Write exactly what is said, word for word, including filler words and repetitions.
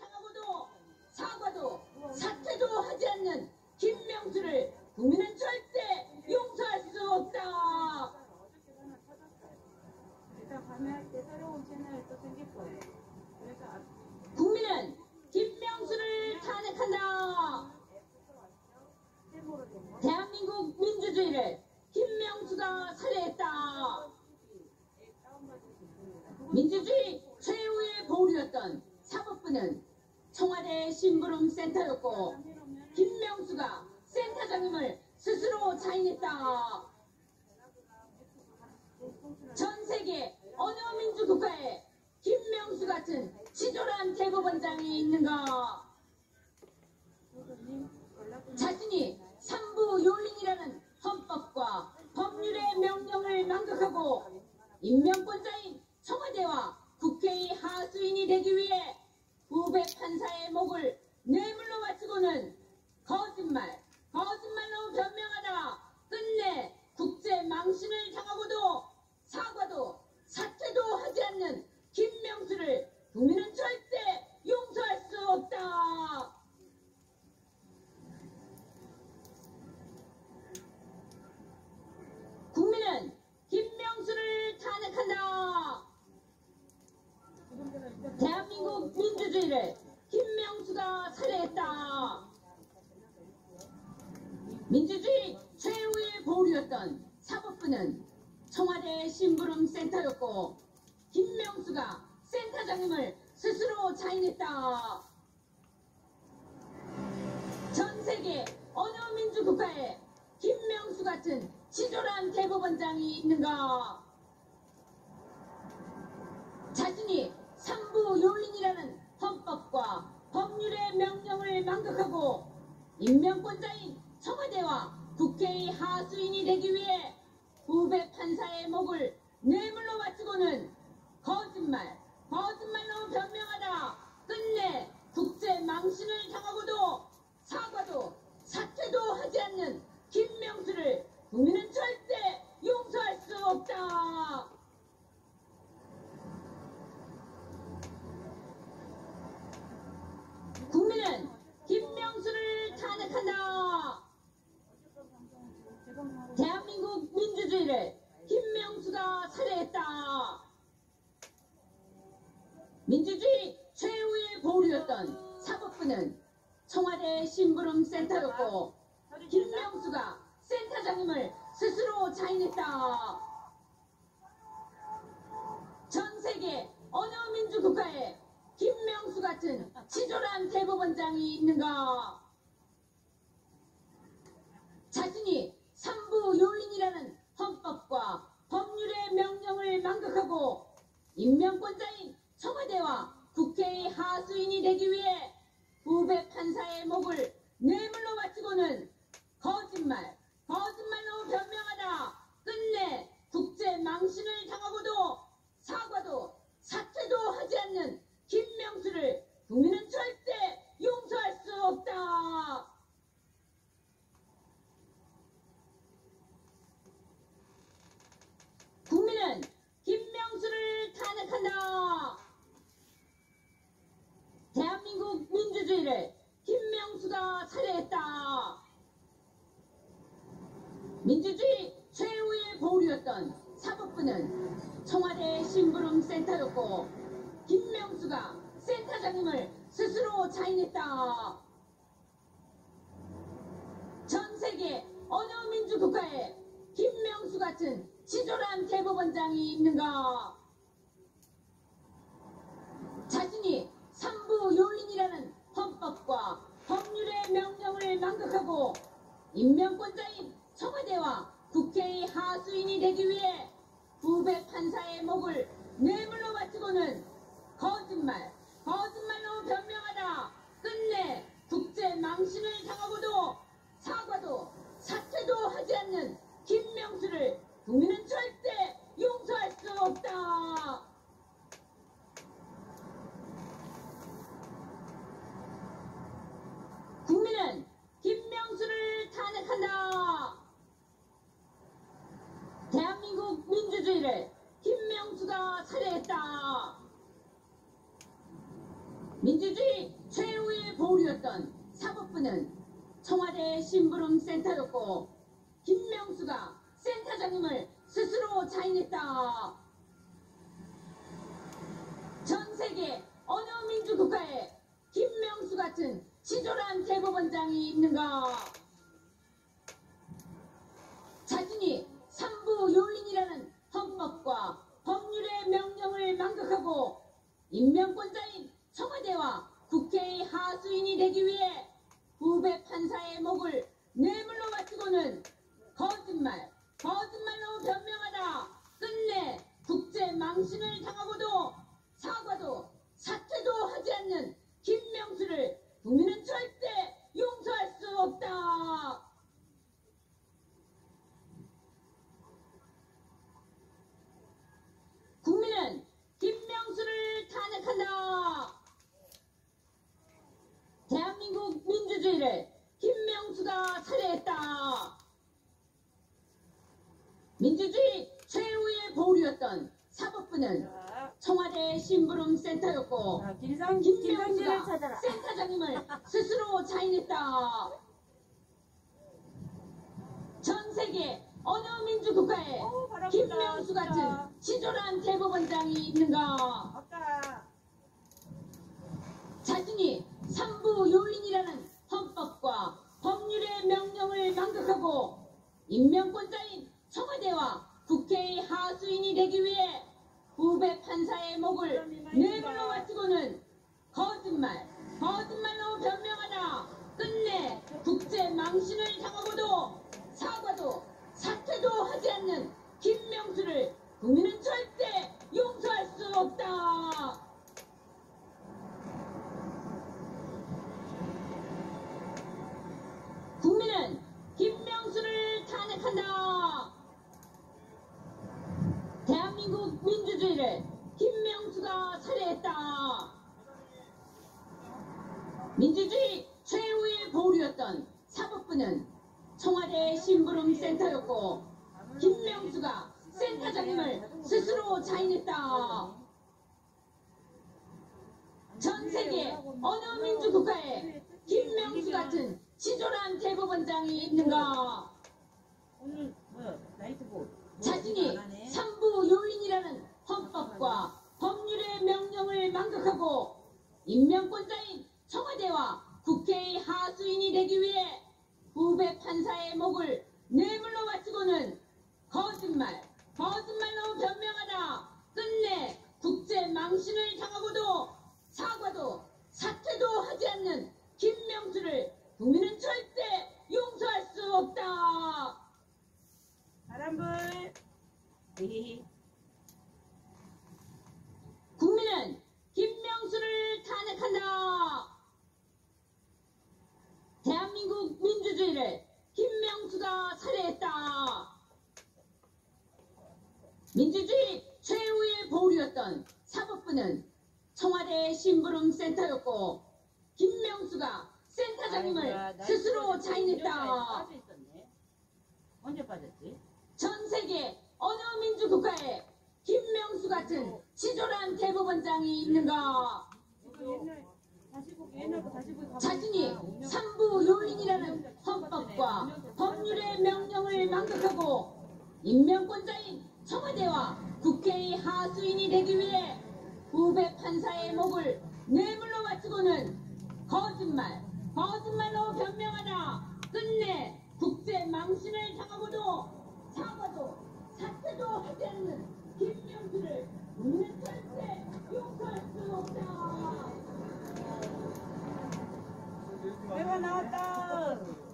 당하고도 사과도 사퇴도 하지 않는 김명수를 국민은 절대 용서할 수 없다. 일단 발매할 때 새로운 채널이 또 생길 거예요. 그래서 국민은 김명수를 탄핵한다. 대한민국 민주주의를 김명수가 살해했다. 민주주의 최후의 보루였던 사법부는 청와대 심부름 센터였고 김명수가 센터장임을 스스로 자인했다. 전 세계 어느 민주국가에 김명수 같은 치졸한 대법원장이 있는가? 자신이 삼부요린이라는 헌법과 법률의 명령을 망각하고 임명권자인 청와대와 국회의 하수인이 되기 위해 후배 판사의 목을 뇌물로 바치고는 거짓말, 거짓말로 변명하다 끝내 국제 망신을 당하고도 사과도 사퇴도 하지 않는 김명수를 국민은 절대 용서할 수 없다. 국민은 김명수를 탄핵한다. 대한민국 민주주의를 김명수가 살해했다. 민주주의 최후의 보루였던 사법부는 청와대 심부름 센터였고 김명수가 센터장임을 스스로 자인했다. 전 세계 어느 민주국가에 김명수 같은 치졸한 대법원장이 있는가? 자신이 삼부요린이라는 헌법과 법률의 명령을 망각하고 임명권자인 청와대와 국회의 하수인이 되기 위해 후배 판사의 목을 뇌물로 바치고는 거짓말, 거짓말로 변명하다 끝내 국제 망신을 당하고도 사과도 사퇴도 하지 않는 김명수를 국민은 절대 용서할 수 없다. 국민은 김명수를 탄핵한다. 대한민국 민주주의를 김명수가 살해했다. 민주주의 최후의 보루였던 사법부는 청와대 심부름 센터였고 김명수가 센터장임을 스스로 자인했다. 전 세계 어느 민주국가에 김명수 같은 치졸한 대법원장이 있는가? 자신이 삼부요린이라는 헌법과 법률의 명령을 망각하고 임명권자인 청와대와 국회의 하수인이 되기 위해 후배 판사의 목을 뇌물로 바치고는 거짓말, 거짓말로 변명하다 끝내 국제 망신을 당하고도 사과도 사퇴도 하지 않는 김명수를 국민은 절대 용서할 수 없다. 국민은 김명수를 탄핵한다. 대한민국 민주주의를 김명수가 살해했다. 민주주의 최후의 보루였던 사법부는 청와대 심부름 센터였고 김명수가 센터장임을 스스로 자인했다. 전 세계 어느 민주국가에 김명수 같은 치졸한 대법원장이 있는가? 자신이 삼부요린이라는 헌법과 법률의 명령을 망각하고 임명권자인 청와대와 국회의 하수인이 되기 위해 후배 판사의 목을 뇌물로 바치고는 거짓말, 거짓말로 변명하다 끝내 국제 망신을 당하고도 사과도 사퇴도 하지 않는 김명수를 국민은 절대 용서할 수 없다. 국민은 김명수를 탄핵한다. 대한민국 민주주의를 김명수가 살해했다. 민주주의 보류였던 사법부는 청와대 심부름센터였고 김명수가 센터장님을 스스로 자인했다. 전 세계 어느 민주국가에 김명수 같은 치졸한 대법원장이 있는가? 자신이 삼부 요린이라는 헌법과 법률의 명령을 망각하고 임명권자인 청와대와 국회의 하수인이 되기 위해 후배 판사의 목을 뇌물로 바치고는 거짓말, 거짓말로 변명하다 끝내 국제 망신을 당하고도 사과도 사퇴도 하지 않는 김명수를 국민은 절대 용서할 수 없다. 국민은 김명수를 탄핵한다. 대한민국 민주주의를 김명수가 살해했다. 민주주의 최후의 보루였던 사법부는 자, 청와대 심부름센터였고 자, 김상, 김상진을 김명수가 찾아라. 센터장님을 스스로 자인했다. 전 세계 어느 민주국가에 어우, 바람 김명수 분다, 진짜. 같은 치졸한 대법원장이 있는가? 아까 자신이 삼부 요린이라는 헌법과 법률의 명령을 망각하고 임명권자인 청와대와 국회의 하수인이 되기 위해 후배 판사의 목을 뇌물로 바치고는 거짓말, 거짓말로 변명하다 끝내 국제 망신을 당하고도 사과도 사퇴도 하지 않는 김명수를 국민은 절대 용서할 수 없다. 국민은 김명수를 탄핵한다. 대한민국 민주주의를 김명수가 살해했다. 민주주의 최후의 보루였던 사법부는 청와대 심부름센터였고 김명수가 센터장님을 스스로 자인했다. 전 세계 어느 민주국가에 김명수 같은 치졸한 대법원장이 있는가? 오늘 뭐 나이트 보 자신이 삼부 요린이라는 헌법과 법률의 명령을 망각하고 임명권자인 청와대와 국회의 하수인이 되기 위해 후배 판사의 목을 뇌물로 바치고는 거짓말, 거짓말로 변명하다 끝내 국제 망신을 당하고도 사과도 사퇴도 하지 않는 김명수를 국민은 절대 용서할 수 없다. 바람불. 히히히. 국민은 김명수를 탄핵한다. 대한민국 민주주의를 김명수가 살해했다. 민주주의 최후의 보루였던 사법부는 청와대 심부름센터였고 김명수가 센터장님을 아이고야, 스스로 나이트 자인했다. 빠져 있었네. 언제 빠졌지? 전 세계 어느 민주국가에 김명수 같은 치졸한 대법원장이 있는가? 이거 옛날 다시 보기 옛날 거 다시 보기 가보니까 자신이 운영- 삼부 요린이라는 헌법과 법률의 명령을 망각하고 임명권자인 청와대와 국회의 하수인이 되기 위해 후배 판사의 목을 뇌물로 바치고는 거짓말, 거짓말로 변명하다 끝내 국제 망신을 당하고도 사과도 사퇴도 하지 않는 김명수를 우리는 절대 용서할 수 없다. 배가 나왔다.